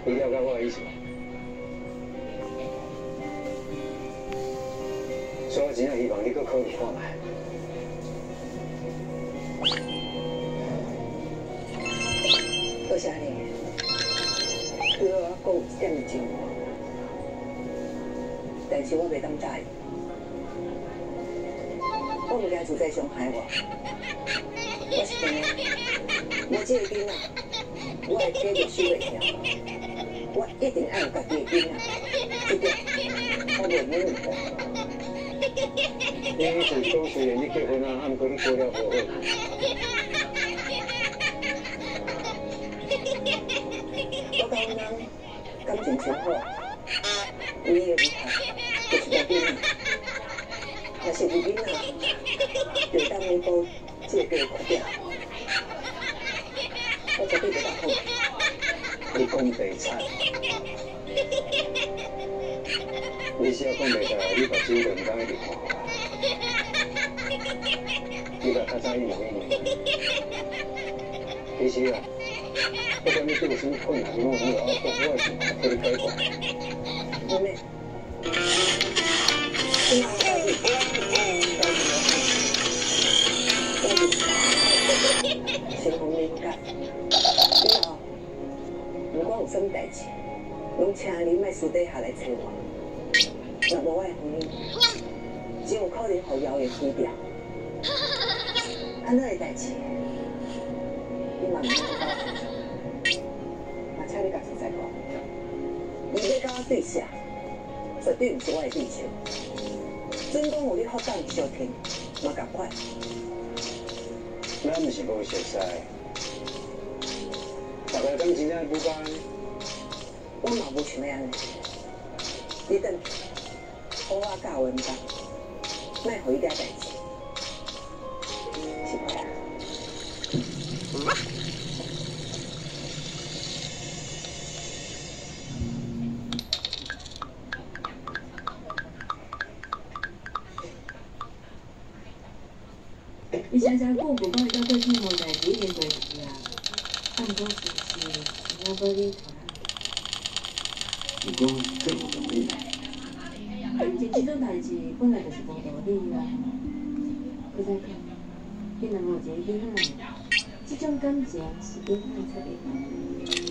你了解我的意思无？所以我真正希望你搁考虑看卖。 多谢你，对我讲有一点情话，但是我袂当答应。我唔惊自在伤害我，我是真的，我这个囡仔，我会继续守袂掉，我一定爱有家己的囡仔，这点我袂免误。 你意思是讲，虽然你结婚啊，毋过你过了无好。 我甲阮翁感情真好，唯一的遗憾就是个囡仔。若是有囡仔，就当弥补这个缺点。我绝对袂当放弃。 你讲地产，你是要讲袂出来，你目睭就毋当一直看我。你甲较早一模一样。其实啊，不管你对有什么困难，你拢有我讲，我会想办法替你解决。 妹妹，先讲你解。以后，如果有什么代志，拢请你莫私底下来找我。若无我的婚姻，真有可能互谣言毁掉。安那个代志，你嘛毋通搞清楚。嘛，请你家己再讲。你要甲我对写，绝对毋是我的立场。准讲有你福冈小天，嘛共款。 咱毋是无熟悉，大家敢真正不讲？ 我嘛无想要安尼。你等去，好我教文章，莫互伊惹代志。是吧？ 伊常常讲无讲会到过去无代志，一定袂记啊。啊，毋过是要搁你拖不过这不容易。 感情这种代志本来就是无道理啦。你再讲，你若无一个囡仔，这种感情是永远出袂来。